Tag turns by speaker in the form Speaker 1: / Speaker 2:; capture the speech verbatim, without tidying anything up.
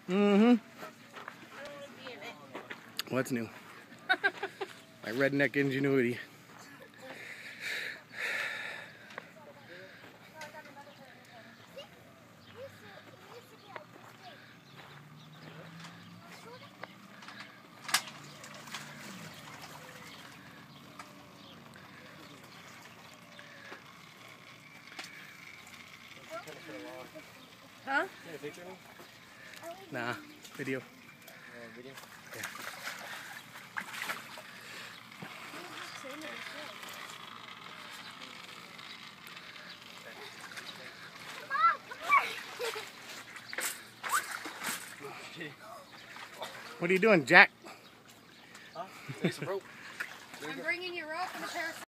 Speaker 1: Mm-hmm. What's new? My redneck ingenuity.
Speaker 2: Huh?
Speaker 3: Take a picture of me?
Speaker 1: Nah, video.
Speaker 3: Uh, video?
Speaker 1: Yeah. What are you doing, Jack?
Speaker 3: Huh? Take some rope.
Speaker 2: I'm bringing you rope and a pair of